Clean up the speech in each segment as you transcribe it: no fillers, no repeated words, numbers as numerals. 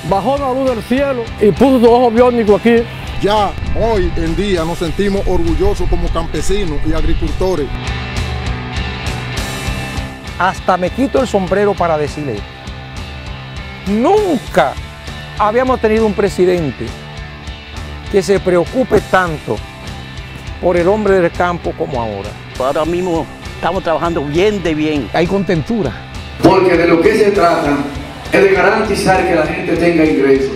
bajó la luz del cielo y puso su ojo biónico aquí. Ya hoy en día nos sentimos orgullosos como campesinos y agricultores. Hasta me quito el sombrero para decirle, nunca habíamos tenido un presidente que se preocupe tanto por el hombre del campo como ahora. Ahora mismo estamos trabajando bien de bien. Hay contentura. Porque de lo que se trata es de garantizar que la gente tenga ingresos.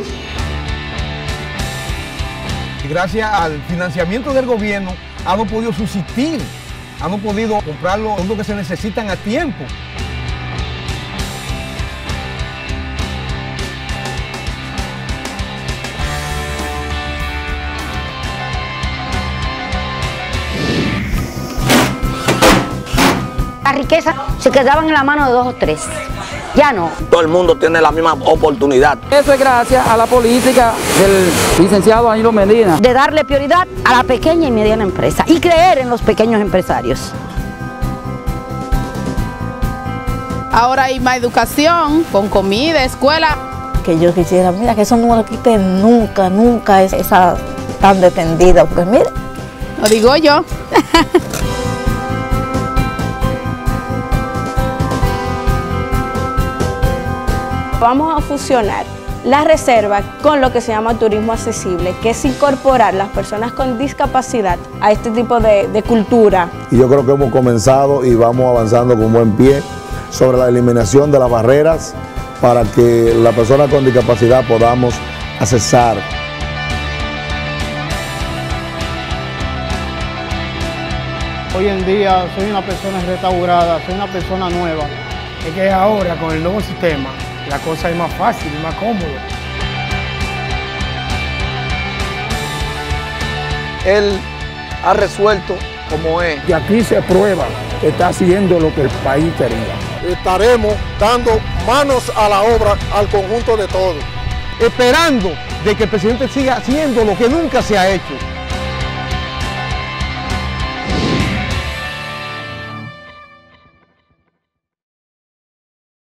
Gracias al financiamiento del gobierno, han podido subsistir, han podido comprar los productos que se necesitan a tiempo. La riqueza se quedaba en la mano de 2 o 3. Ya no. Todo el mundo tiene la misma oportunidad. Eso es gracias a la política del licenciado Danilo Medina. De darle prioridad a la pequeña y mediana empresa y creer en los pequeños empresarios. Ahora hay más educación, con comida, escuela. Que yo quisiera, mira, que eso no lo quiten nunca, nunca esa tan detendida, porque mire. Lo digo yo. Vamos a fusionar la reserva con lo que se llama turismo accesible, que es incorporar las personas con discapacidad a este tipo de cultura. Y yo creo que hemos comenzado y vamos avanzando con buen pie sobre la eliminación de las barreras para que las personas con discapacidad podamos accesar. Hoy en día soy una persona restaurada, soy una persona nueva. Es que ahora con el nuevo sistema la cosa es más fácil y más cómoda. Él ha resuelto como es. Y aquí se prueba que está haciendo lo que el país quería. Estaremos dando manos a la obra al conjunto de todos. Esperando de que el presidente siga haciendo lo que nunca se ha hecho.